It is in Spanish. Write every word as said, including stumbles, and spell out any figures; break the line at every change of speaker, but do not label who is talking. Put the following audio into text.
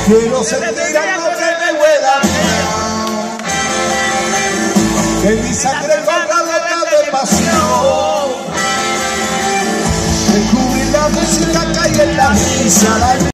Quiero sentir algo que me huela, que mi sangre corra loca de pasión. Descubrir la música que hay en la misa.